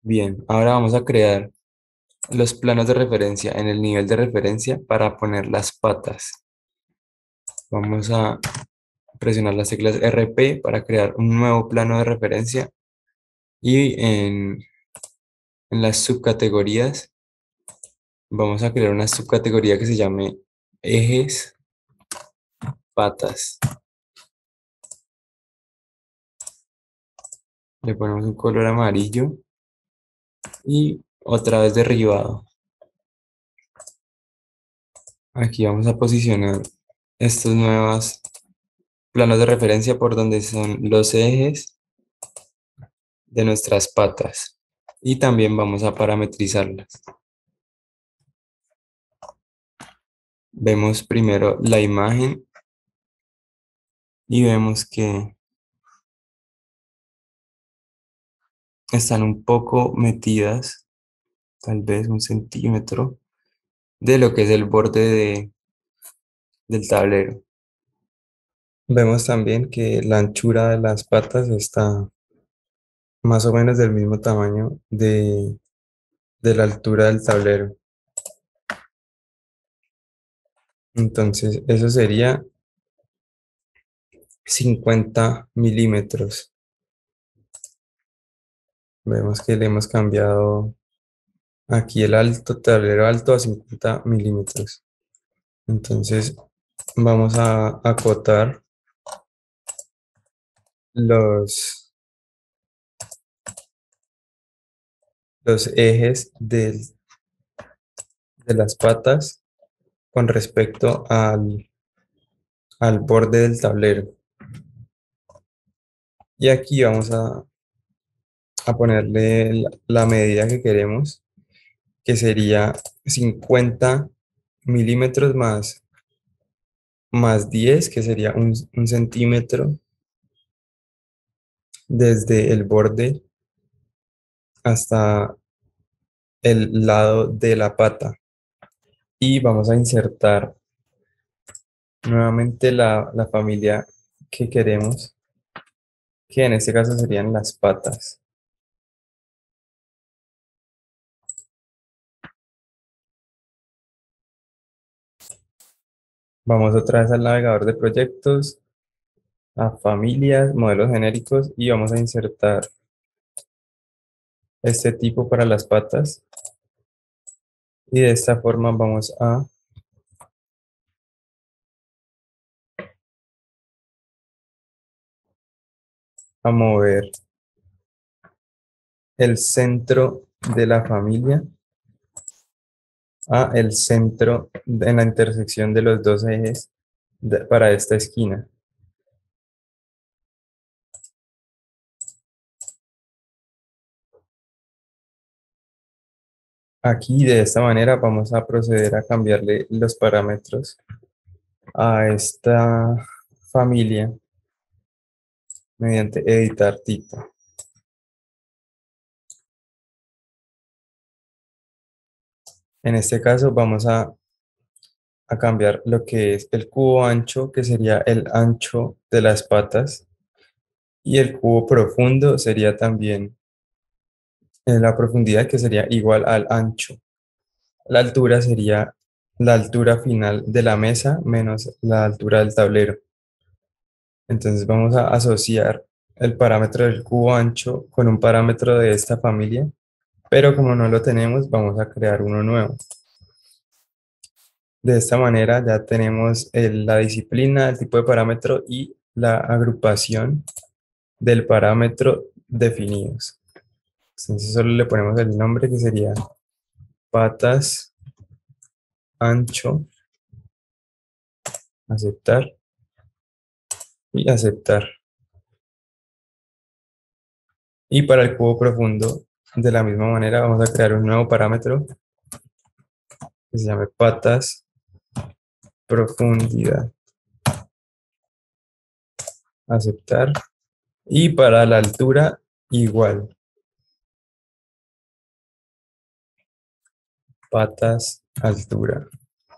Bien, ahora vamos a crear los planos de referencia en el nivel de referencia para poner las patas. Vamos a presionar las teclas RP para crear un nuevo plano de referencia y en las subcategorías vamos a crear una subcategoría que se llame ejes patas. Le ponemos un color amarillo y otra vez derribado. Aquí vamos a posicionar estos nuevos planos de referencia por donde son los ejes de nuestras patas y también vamos a parametrizarlas. Vemos primero la imagen y vemos que están un poco metidas, tal vez 1 centímetro, de lo que es el borde del tablero. Vemos también que la anchura de las patas está más o menos del mismo tamaño de la altura del tablero. Entonces, eso sería 50 milímetros. Vemos que le hemos cambiado aquí el alto, tablero alto a 50 milímetros. Entonces, vamos a acotar los, los ejes de las patas con respecto al borde del tablero. Y aquí vamos a ponerle la medida que queremos, que sería 50 milímetros más 10, que sería 1 centímetro desde el borde hasta el lado de la pata. Y vamos a insertar nuevamente la familia que queremos, que en este caso serían las patas. Vamos otra vez al navegador de proyectos, a familias, modelos genéricos y vamos a insertar este tipo para las patas. Y de esta forma vamos a mover el centro de la familia a el centro en la intersección de los dos ejes para esta esquina. Aquí de esta manera vamos a proceder a cambiarle los parámetros a esta familia mediante editar tipo. En este caso vamos a cambiar lo que es el cubo ancho, que sería el ancho de las patas, y el cubo profundo sería también la profundidad, que sería igual al ancho. La altura sería la altura final de la mesa menos la altura del tablero. Entonces vamos a asociar el parámetro del cubo ancho con un parámetro de esta familia, pero como no lo tenemos, vamos a crear uno nuevo. De esta manera ya tenemos la disciplina, el tipo de parámetro y la agrupación del parámetro definidos. Entonces solo le ponemos el nombre que sería patas ancho, aceptar y aceptar. Y para el cubo profundo, de la misma manera, vamos a crear un nuevo parámetro que se llame patas profundidad. Aceptar. Y para la altura, igual. Patas, altura.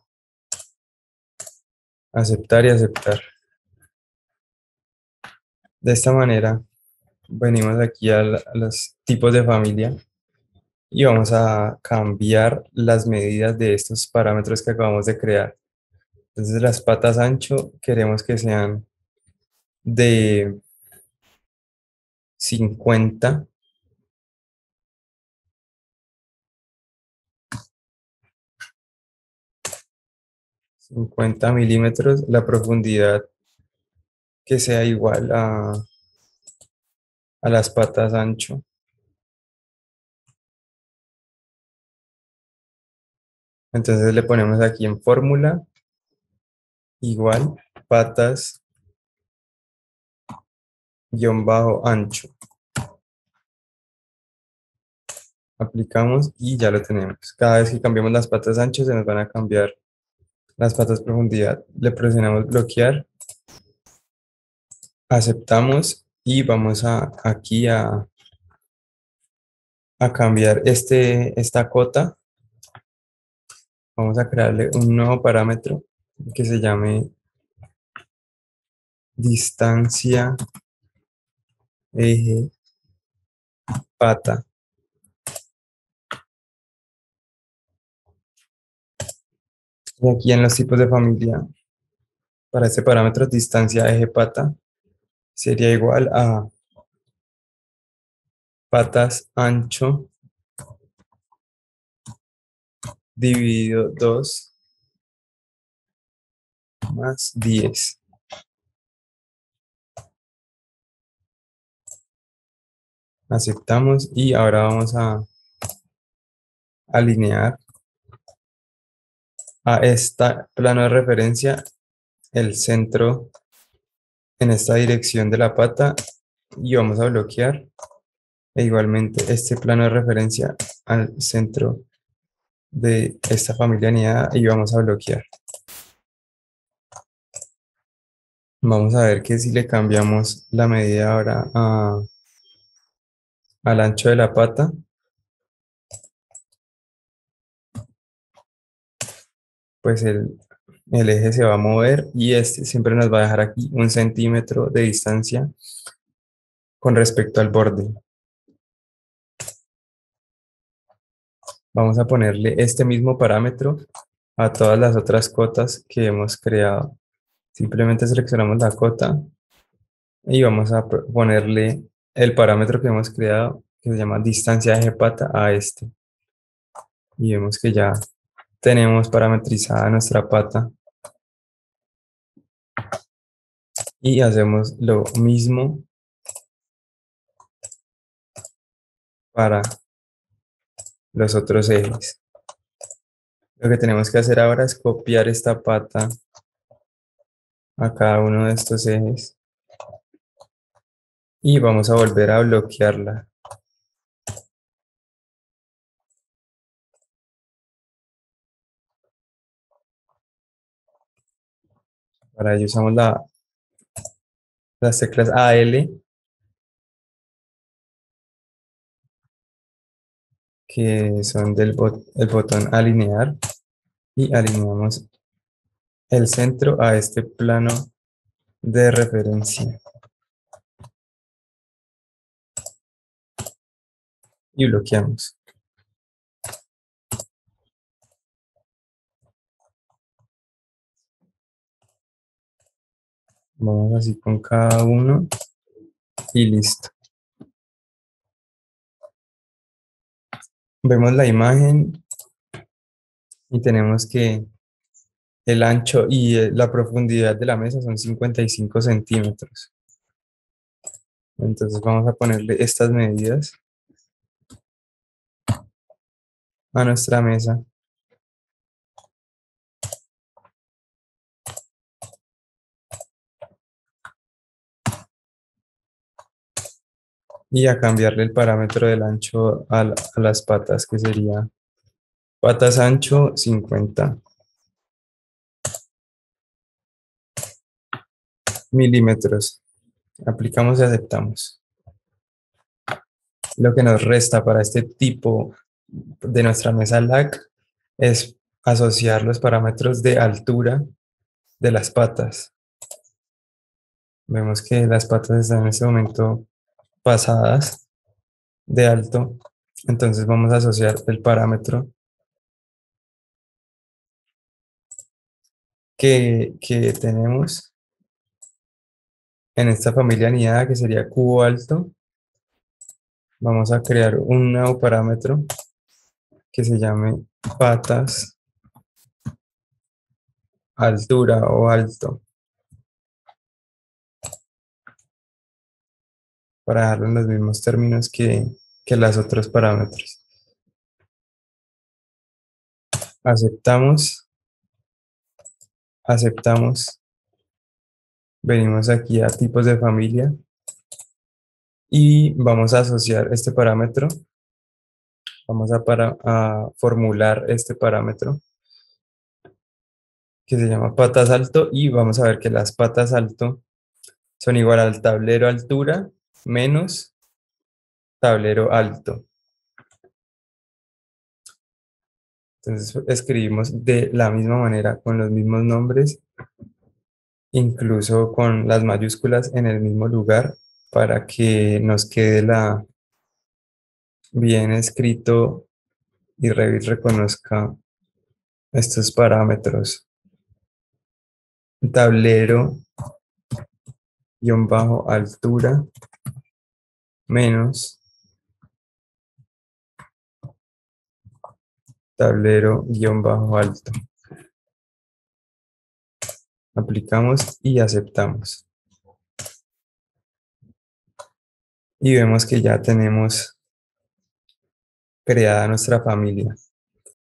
Aceptar y aceptar. De esta manera, venimos aquí a los tipos de familia y vamos a cambiar las medidas de estos parámetros que acabamos de crear. Entonces las patas ancho queremos que sean de 50 milímetros, la profundidad que sea igual a las patas ancho. Entonces le ponemos aquí en fórmula igual patas guión bajo ancho. Aplicamos y ya lo tenemos. Cada vez que cambiemos las patas ancho se nos van a cambiar las patas profundidad. Le presionamos bloquear, aceptamos y vamos aquí a cambiar esta cota. Vamos a crearle un nuevo parámetro que se llame distancia eje pata. Y aquí en los tipos de familia, para este parámetro distancia eje pata sería igual a patas ancho dividido 2 más 10. Aceptamos y ahora vamos a alinear a este plano de referencia el centro en esta dirección de la pata y vamos a bloquear e igualmente este plano de referencia al centro de esta familia aniada y vamos a bloquear. Vamos a ver que si le cambiamos la medida ahora al ancho de la pata, pues el eje se va a mover y este siempre nos va a dejar aquí 1 centímetro de distancia con respecto al borde. Vamos a ponerle este mismo parámetro a todas las otras cotas que hemos creado. Simplemente seleccionamos la cota y vamos a ponerle el parámetro que hemos creado, que se llama distancia de eje pata, a este. Y vemos que ya tenemos parametrizada nuestra pata. Y hacemos lo mismo para los otros ejes. Lo que tenemos que hacer ahora es copiar esta pata a cada uno de estos ejes y vamos a volver a bloquearla. Para ello usamos las teclas AL, que son el botón alinear, y alineamos el centro a este plano de referencia. Y bloqueamos. Vamos así con cada uno y listo. Vemos la imagen y tenemos que el ancho y la profundidad de la mesa son 55 centímetros. Entonces vamos a ponerle estas medidas a nuestra mesa. Y a cambiarle el parámetro del ancho a las patas, que sería patas ancho 50 milímetros. Aplicamos y aceptamos. Lo que nos resta para este tipo de nuestra mesa LAC es asociar los parámetros de altura de las patas. Vemos que las patas están en este momento pasadas de alto Entonces vamos a asociar el parámetro que tenemos en esta familia anidada, que sería cubo alto. Vamos a crear un nuevo parámetro que se llame patas, altura o alto, para dejarlo en los mismos términos que los otros parámetros. Aceptamos, aceptamos, venimos aquí a tipos de familia y vamos a asociar este parámetro. Vamos a formular este parámetro que se llama patas alto y vamos a ver que las patas alto son igual al tablero altura menos tablero alto. Entonces escribimos de la misma manera con los mismos nombres, incluso con las mayúsculas en el mismo lugar para que nos quede bien escrito y Revit reconozca estos parámetros. Tablero guión bajo altura menos tablero guión bajo alto. Aplicamos y aceptamos. Y vemos que ya tenemos creada nuestra familia.